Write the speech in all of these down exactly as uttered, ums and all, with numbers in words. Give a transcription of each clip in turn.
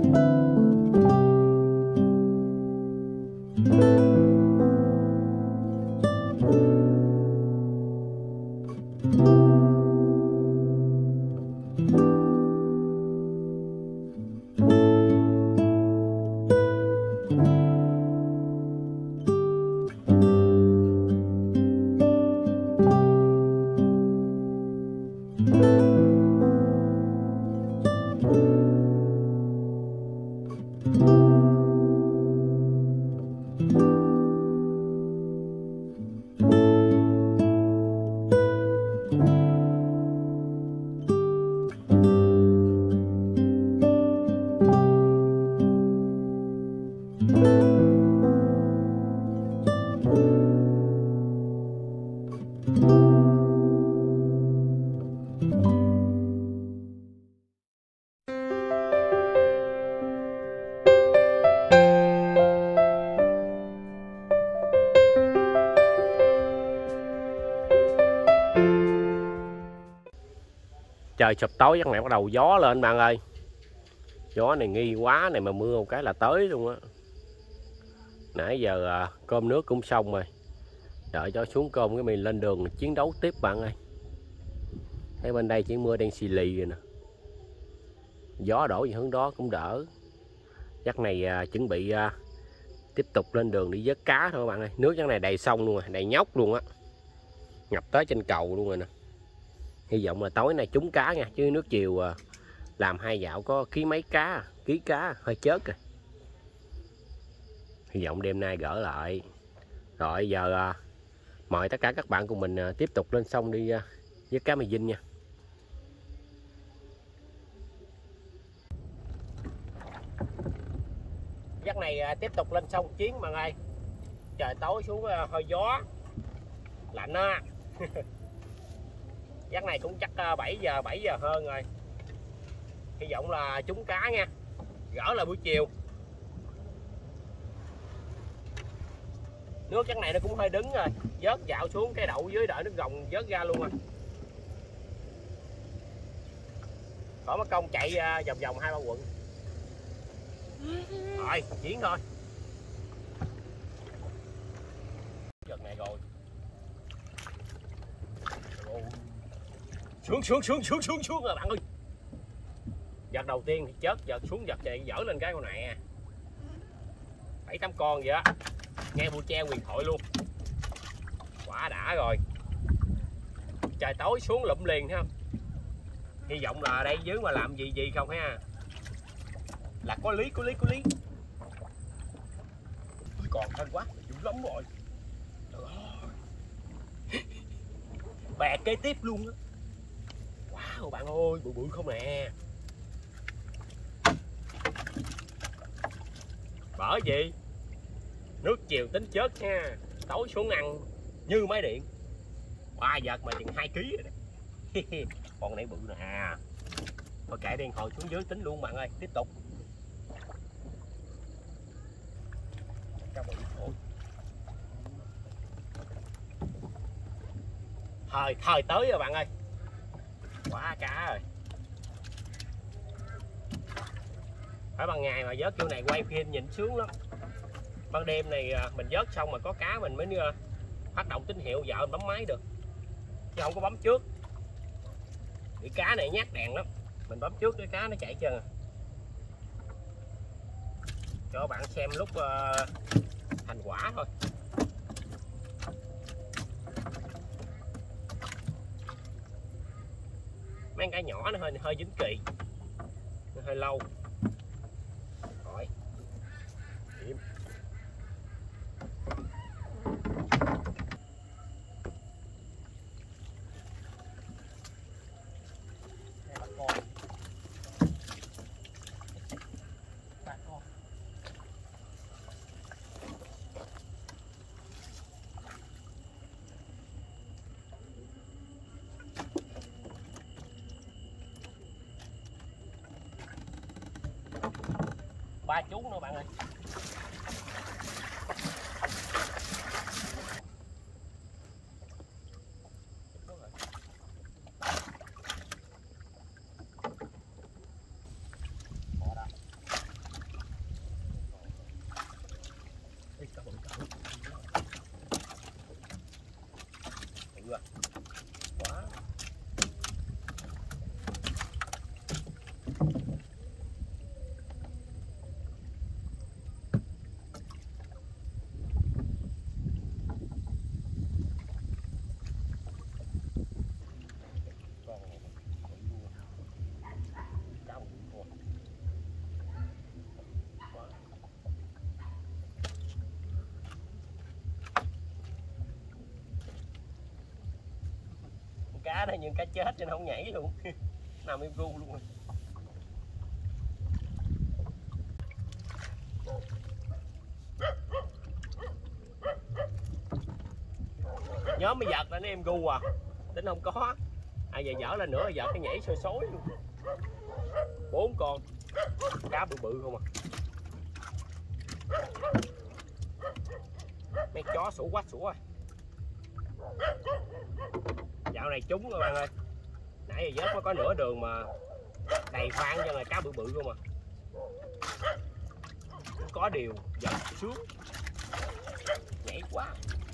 Trời sụp tối chắc này bắt đầu gió lên bạn ơi. Gió này nghi quá, này mà mưa một cái là tới luôn á. Nãy giờ à, cơm nước cũng xong rồi. Đợi cho xuống cơm cái mình lên đường chiến đấu tiếp bạn ơi. Thấy bên đây chỉ mưa đen xì lì rồi nè. Gió đổ về hướng đó cũng đỡ. Chắc này à, chuẩn bị à, tiếp tục lên đường đi vớt cá thôi bạn ơi. Nước chắc này đầy sông luôn rồi, đầy nhóc luôn á. Ngập tới trên cầu luôn rồi nè. Hy vọng là tối nay trúng cá nha, chứ nước chiều à, làm hai dạo có ký mấy cá, ký cá hơi chết rồi. Hy vọng đêm nay gỡ lại. Rồi giờ à, mời tất cả các bạn cùng mình à, tiếp tục lên sông đi à, với cá mì vinh nha. Giấc này à, tiếp tục lên sông chiến bạn ơi. Trời tối xuống à, hơi gió lạnh á. Giấc này cũng chắc bảy giờ bảy giờ hơn rồi. Hy vọng là trúng cá nha. Gỡ là buổi chiều. Nước chắc này nó cũng hơi đứng rồi. Vớt dạo xuống cái đậu dưới đợi nước gồng vớt ra luôn rồi. Có mất công chạy vòng vòng hai ba quận. Rồi chuyển thôi. Giật này rồi. Xuống xuống xuống xuống xuống xuống rồi bạn ơi. Giật đầu tiên thì chết, giật xuống giật này dở lên cái con này à. Bảy tám con vậy á. Nghe bu tre huyền thoại luôn. Quả đã rồi. Trời tối xuống lụm liền thấy không. Hy vọng là đây dưới mà làm gì gì không ha. Là có lý có lý có lý. Còn thanh quá dữ lắm rồi. Bè kế tiếp luôn á. Wow bạn ơi, bự bự không nè. Bởi gì nước chiều tính chết nha. Tối xuống ăn như máy điện. Ba giật mà chừng hai ký rồi đấy. Con này bự nè. Thôi kệ điện hồi xuống dưới tính luôn bạn ơi. Tiếp tục. Cá bự thôi. Thời thời tới rồi bạn ơi. Quá cá rồi. Phải ban ngày mà vớt kiểu này quay phim nhìn sướng lắm. Ban đêm này mình vớt xong mà có cá mình mới phát động tín hiệu vợ bấm máy được. Chứ không có bấm trước. Cái cá này nhát đèn lắm. Mình bấm trước cái cá nó chạy chân à. Cho bạn xem lúc uh, thành quả thôi. Mấy cái nhỏ nó hơi hơi dính kỳ, nó hơi lâu. Rồi. Điểm. Ba chú nữa bạn ơi. cá đó nhưng cá chết cho nó không nhảy luôn. Nằm im ru luôn. Nhóm mới giật là nó em gu à, tính không có. À giờ dở lên nữa, giật cái nhảy sôi sối luôn. Bốn con cá bự bự không à. Mấy chó sủa quách sủa rồi. Dạo này trúng các bạn ơi. Nãy giờ vớt mới có nửa đường mà đầy khoang cho người cá bự bự không à. Có điều giật sướng, nhảy quá.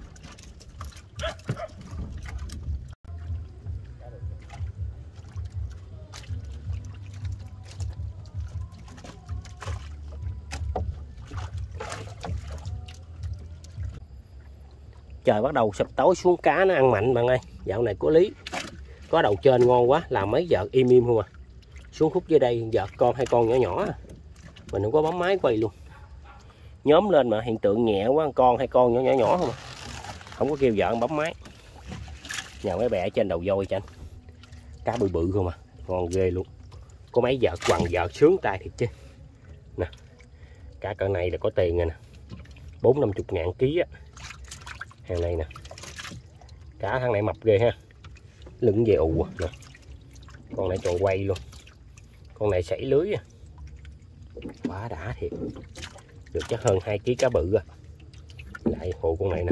Trời bắt đầu sụp tối xuống, cá nó ăn mạnh bạn ơi. Dạo này có lý. Có đầu trên ngon quá, làm mấy vợt im im không à. Xuống khúc dưới đây vợt con hai con nhỏ nhỏ. Mình không có bấm máy quay luôn. Nhóm lên mà hiện tượng nhẹ quá, con hai con nhỏ nhỏ nhỏ không à. Không có kêu vợ bấm máy. Nhờ mấy bè trên đầu voi cho anh. Cá bự bự không à. Ngon ghê luôn. Có mấy vợt quằn vợt sướng tay thiệt chứ. Nè. Cá cỡ này là có tiền rồi nè. Bốn năm chục ngàn ký á. Hàng này nè. Cá thằng này mập ghê ha. Lưng về ù à. Nè. Con này tròn quay luôn. Con này sảy lưới à. Quá đã thiệt. Được chắc hơn hai ký cá bự à. Lại hộ con này nè.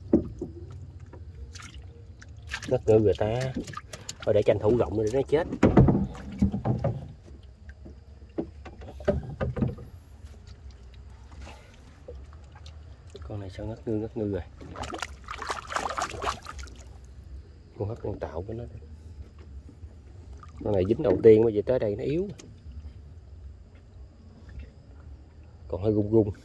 Ngất ngư người ta. Thôi để tranh thủ rộng để nó chết. Con này sao ngất ngư ngất ngư rồi. Con hết con tạo của nó. Con này dính đầu tiên mà về tới đây nó yếu. Còn hơi gung gung.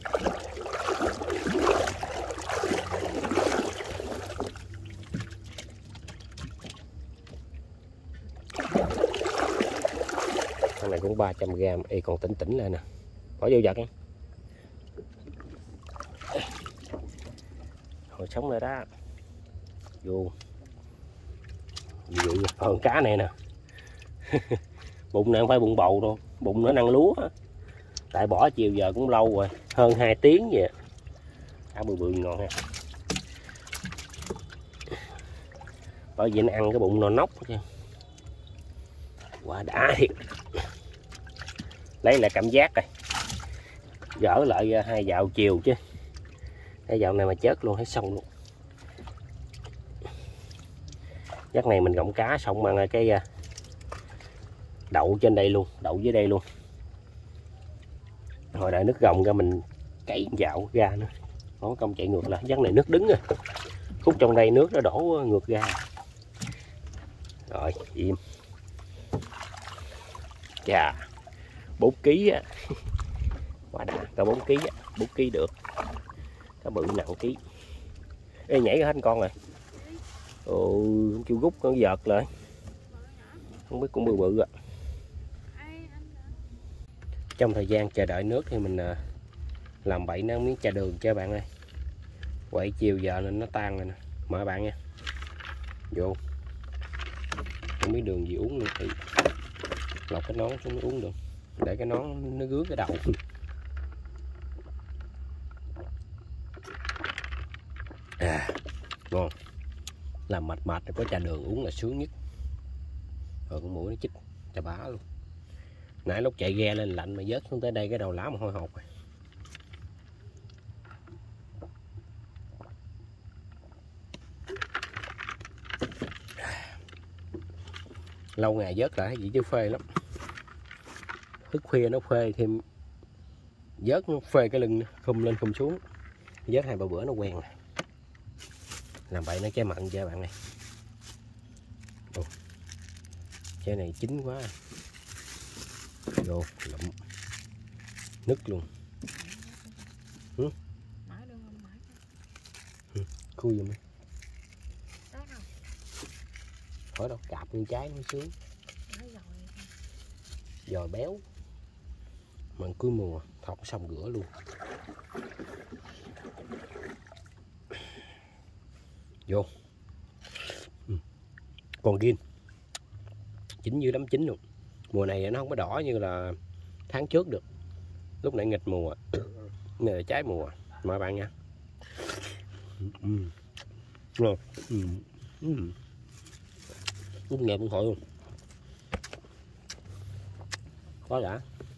Con này cũng ba trăm gram. Ê còn tỉnh tỉnh lên nè. Bỏ vô giật em. Hồi sống rồi đó. Vô. Ví dụ hơn cá này nè. Bụng này không phải bụng bầu đâu. Bụng nó ăn lúa. Tại bỏ chiều giờ cũng lâu rồi. Hơn hai tiếng vậy. Cá bự bự ngon ha. Bởi vì nó ăn cái bụng nó nóc chứ. Quá đã thiệt. Lấy lại cảm giác rồi. Gỡ lại hai dạo chiều chứ. Cái dạo này mà chết luôn, thấy xong luôn. Giấc này mình gọng cá xong bằng cái đậu trên đây luôn, đậu dưới đây luôn. Hồi đợi nước gồng ra mình cày dạo ra nữa. Nó không chạy ngược lại, giấc này nước đứng rồi. Khúc trong đây nước nó đổ ngược ra. Rồi, im. Chà, bốn ký á. Quá đã, cả bốn ký á, bốn ký được. Cá bự nặng ký. Ê nhảy ra hết con rồi. Ồ, không chịu rút con vợt lại. Không biết cũng bự bự ạ. Trong thời gian chờ đợi nước thì mình làm bậy nó miếng trà đường cho bạn ơi. Quậy chiều giờ nên nó tan rồi nè. Mời bạn nha. Vô. Không biết đường gì uống luôn thì lọc cái nón xuống mới uống được. Để cái nón nó gướng cái đầu. À, ngon. Làm mệt mệt có trà đường uống là sướng nhất. Rồi con mũi nó chích chà bá luôn. Nãy lúc chạy ghe lên lạnh mà vớt xuống tới đây cái đầu lá mà hôi hột rồi. Lâu ngày vớt lại gì chứ phê lắm. Thức khuya nó phê thêm. Vớt nó phê cái lưng khum lên khum xuống. Vớt hai ba bữa nó quen rồi. Làm vậy nó trái mặn cho bạn này. Ồ, trái này chín quá. Vô lụm nứt luôn. Ừ? Ừ, khui giùm đi. Khỏi đâu, cạp nguyên trái nó sướng. Giò béo. Mận cuối mùa, thọc xong rửa luôn. Vô. Ừ. Còn ghiên. chín như đấm chín luôn. Mùa này nó không có đỏ như là tháng trước được, lúc này nghịch mùa này là trái mùa mời bạn nha. Ừ. Rồi. Ừ. Ừ. Út nghèo cũng khỏi luôn. Có đã.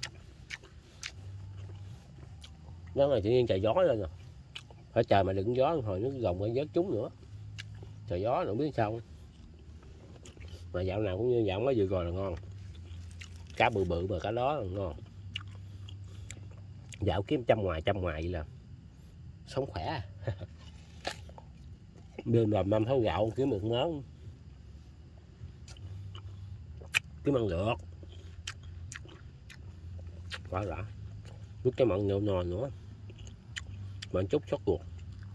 Đó này tự nhiên trời gió lên rồi. Ở trời mà đừng gió hồi nó gồng ở vớt chúng nữa. Trời gió nữa biết sao. Mà dạo nào cũng như dạo mới vừa rồi là ngon. Cá bự bự mà cá đó là ngon. Dạo kiếm trăm ngoài trăm ngoài vậy là sống khỏe. Đêm làm năm tháng gạo kiếm được món. Kiếm ăn được. Quá đã. Lúc cái mặn nhồi nhồi nữa. Mặn chút sót ruột.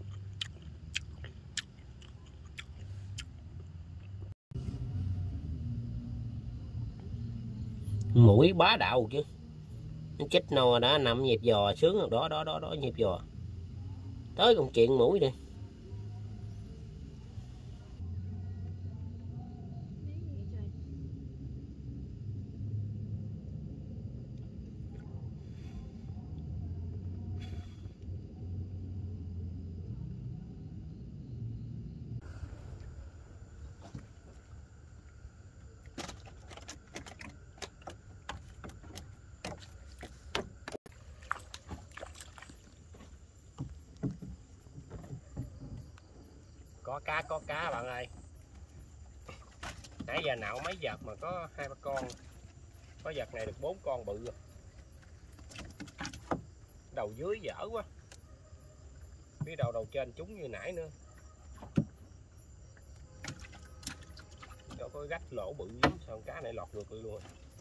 Mũi bá đạo chứ. Nó chết nò đã nằm nhịp giò sướng rồi. Đó đó đó đó nhịp giò. Tới công chuyện mũi đi. Có cá có cá bạn ơi. Nãy giờ nạo mấy vợt mà có hai ba con. Có vợt này được bốn con bự rồi. Đầu dưới dở quá. Phía đầu đầu trên trúng như nãy nữa. Đâu có gách lỗ bự lắm. Sao cá này lọt ngược luôn.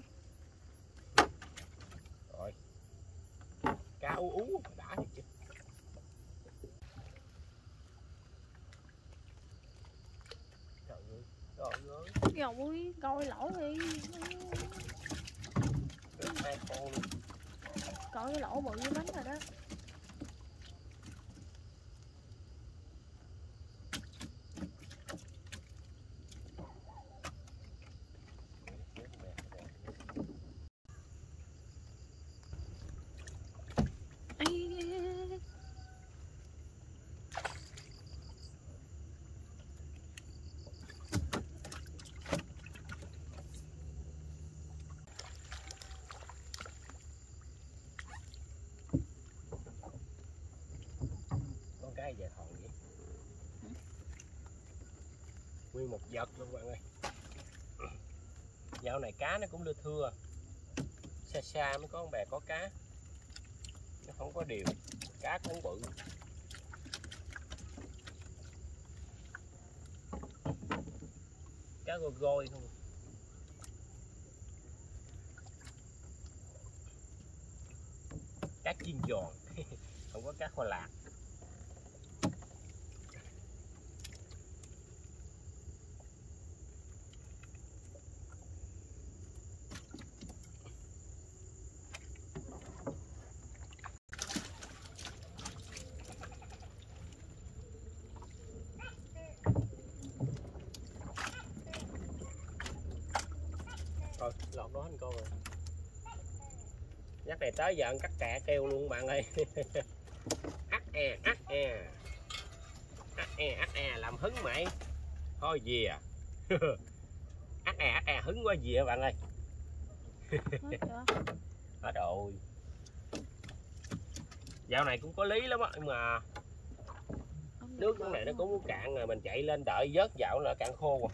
Rồi. Cá ú ú đã thiệt chứ. Dầu ui, coi lỗ đi. Hai con luôn. Coi cái lỗ bự với bánh rồi đó. Cái về thòn vậy. Nguyên một vợt luôn bạn ơi. Dạo này cá nó cũng lưa thưa. Xa xa mới có con bè có cá. Nó không có điều. Cá cũng bự. Cá gôi gôi không. Cá chiên giòn. Không có cá kho lạc. Rồi, lọt đó anh con rồi. Nhắc này tới giờ ăn cắt cạ kêu luôn bạn ơi. Ắt e, ắt e. Ắt e, ắt e, làm hứng mày. Thôi về à. Ắt e, ắt e, hứng quá về à bạn ơi. Hết rồi. Dạo này cũng có lý lắm á, nhưng mà nước trong này nó cũng muốn cạn rồi, mình chạy lên đợi vớt dạo là cạn khô rồi.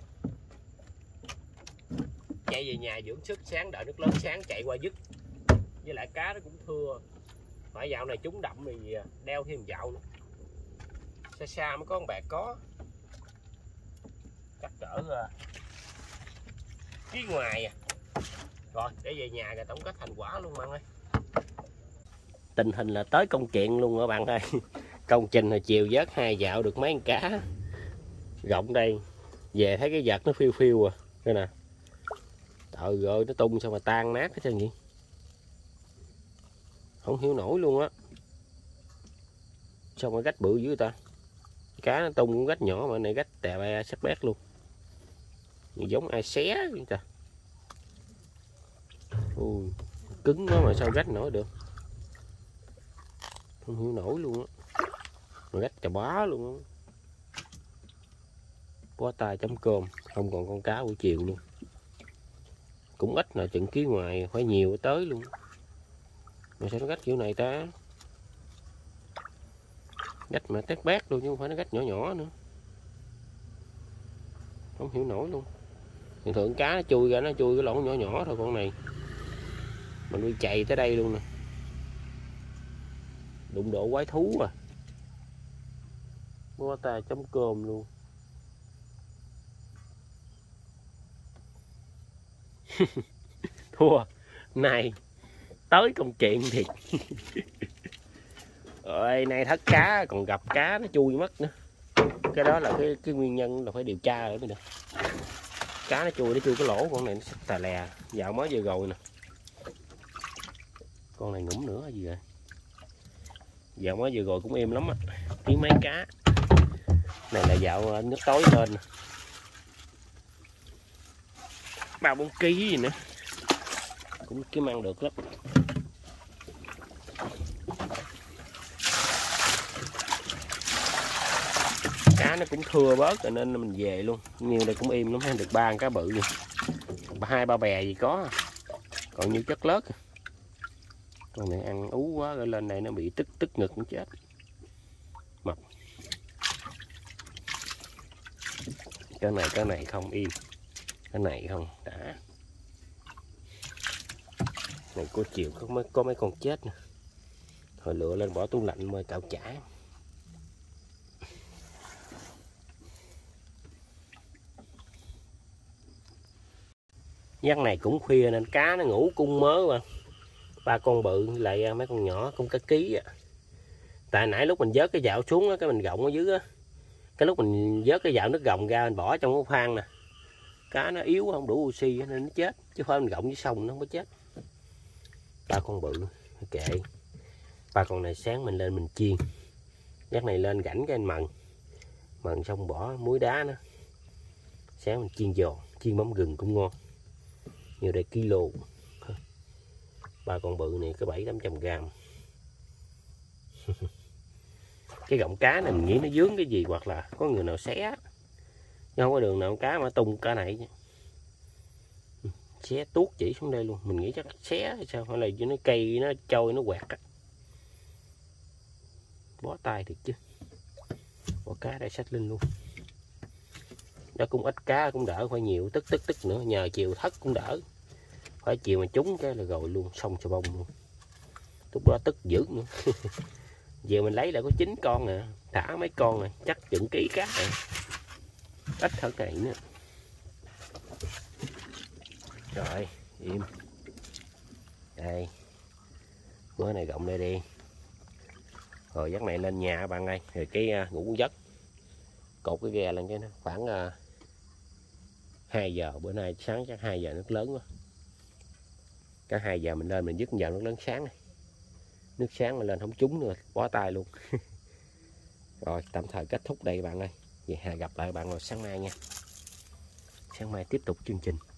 Chạy về nhà dưỡng sức, sáng đợi nước lớn sáng chạy qua dứt. Với lại cá nó cũng thưa. Phải dạo này chúng đậm thì đeo thêm dạo nữa. Xa xa mới có con bạc có. Chắc cỡ ký ngoài à. Rồi để về nhà rồi tổng kết thành quả luôn bạn ơi. Tình hình là tới công chuyện luôn các bạn ơi. Công trình là chiều vớt hai dạo được mấy con cá. Rộng đây. Về thấy cái vợt nó phiêu phiêu à. Đây nè. Trời ơi nó tung sao mà tan nát hết trơn vậy. Không hiểu nổi luôn á. Sao mà gách bự dữ ta. Cá nó tung cũng gách nhỏ mà này gách tè be sắc bét luôn. Giống ai xé vậy ta. Ui, cứng quá mà sao gách nổi được, không hiểu nổi luôn á, mà gách chà bá luôn á. Bó tay chấm cơm, không còn con cá buổi chiều luôn, cũng ít là chừng ký ngoài phải nhiều tới luôn, mà sao nó gách kiểu này ta, gách mà tét bét luôn chứ không phải nó gách nhỏ nhỏ nữa, không hiểu nổi luôn. Thường thường cá nó chui ra nó chui cái lỗ nhỏ nhỏ thôi, con này mình nuôi chày tới đây luôn nè, đụng độ quái thú à. Bó tay chấm cơm luôn. Thua này tới công chuyện thiệt. Rồi nay thất cá còn gặp cá nó chui mất nữa, cái đó là cái cái nguyên nhân là phải điều tra rồi mới được. Cá nó chui nó chui cái lỗ, con này nó tà lè dạo mới vừa rồi nè, con này ngủm nữa gì vậy, dạo mới vừa rồi cũng êm lắm á, tiếng mấy cá này là dạo nước tối lên ba bốn ký gì nữa, cũng kiếm ăn được lắm. Cá nó cũng thưa bớt rồi nên mình về luôn, nhiều đây cũng im lắm, hay được ba cá bự ba hai ba bè gì có, còn như chất lớt. Con này ăn ú quá rồi lên này nó bị tức tức ngực nó chết mập. Cái này cái này không im, cái này không đã. Này cô chiều có mấy có mấy con chết nè, hồi lựa lên bỏ tủ lạnh mời cạo chả. Giấc này cũng khuya nên cá nó ngủ cung mớ mà. Ba con bự lại mấy con nhỏ con cá ký à. Tại nãy lúc mình vớt cái dạo xuống á, cái mình gọng ở dưới á, cái lúc mình vớt cái dạo nước gọng ra mình bỏ trong cái khoang nè, cá nó yếu không đủ oxy nên nó chết, chứ phải mình gọng dưới sông nó không có chết. Ba con bự kệ, ba con này sáng mình lên mình chiên, giấc này lên rảnh cái anh mần mần xong bỏ muối đá nữa, sáng mình chiên giò, chiên mắm gừng cũng ngon. Nhiều đây kilo, ba con bự này có bảy tám trăm gram. Cái gọng cá này mình nghĩ nó dướng cái gì hoặc là có người nào xé, nhưng không có đường nào cá mà tung cả này, xé tuốt chỉ xuống đây luôn. Mình nghĩ chắc xé hay sao, hay là nó cây nó trôi nó quẹt á. Bó tay thiệt chứ, bỏ cá đây xách lên luôn. Đó cũng ít cá cũng đỡ, phải nhiều tức tức tức nữa, nhờ chiều thất cũng đỡ, phải chiều mà trúng cái là rồi luôn, xong cho bông luôn, lúc đó tức dữ nữa. Giờ mình lấy lại có chín con nè, thả mấy con này chắc chừng ký cá này, ít hơn này nữa. Rồi im đây, bữa này gọng đây đi, rồi giấc này lên nhà các bạn ơi. Rồi cái uh, ngủ giấc cột cái ghe lên cái nó khoảng uh, hai giờ, bữa nay sáng chắc hai giờ nước lớn quá, cả hai giờ mình lên mình dứt giờ nước lớn sáng này, nước sáng mà lên không trúng nữa bó tay luôn. Rồi tạm thời kết thúc đây bạn ơi, vậy gặp lại bạn vào sáng mai nha, sáng mai tiếp tục chương trình.